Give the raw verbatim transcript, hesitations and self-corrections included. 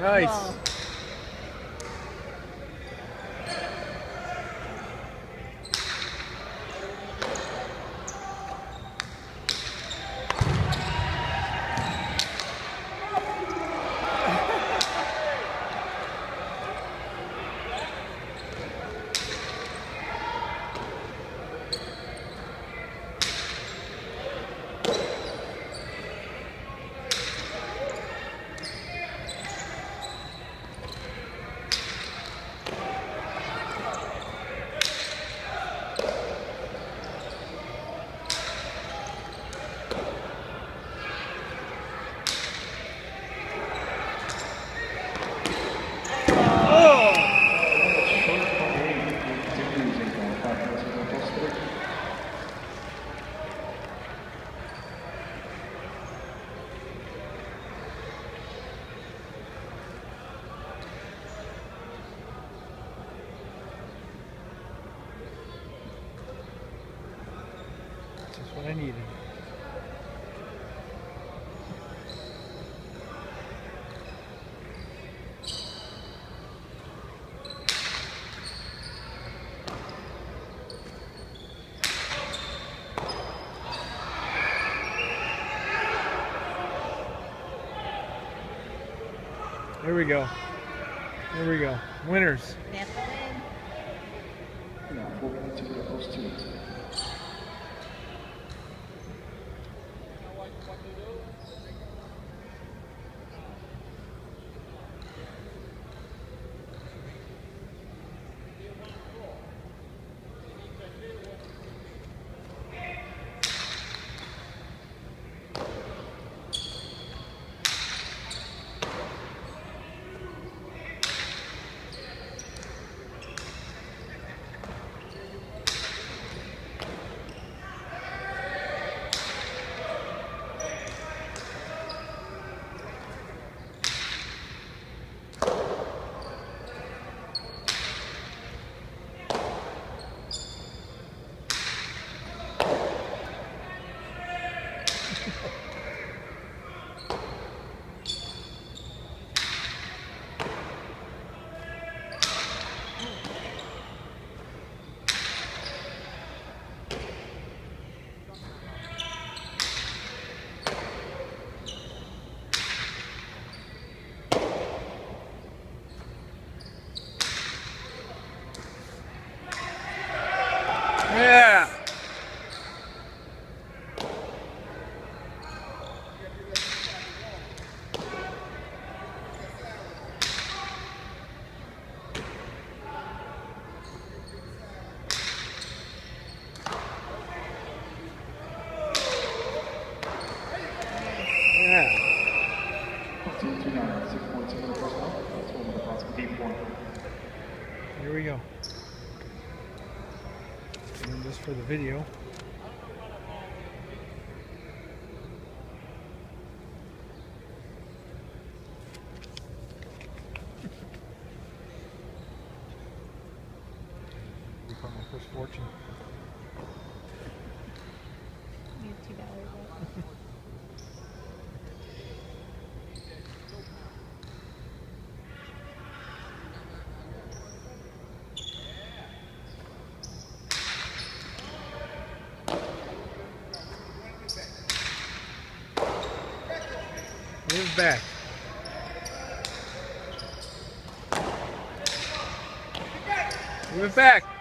Nice. Whoa. That's what I needed. There we go. There we go. Winners. That's the win. Yeah, four minutes to the post two. Yeah. Yeah. Two, two, nine, six points in the first one. That's one of the points of game one. Here we go. And just for the video. We caught my first fortune. You have two dollars left. Move back. Move it back.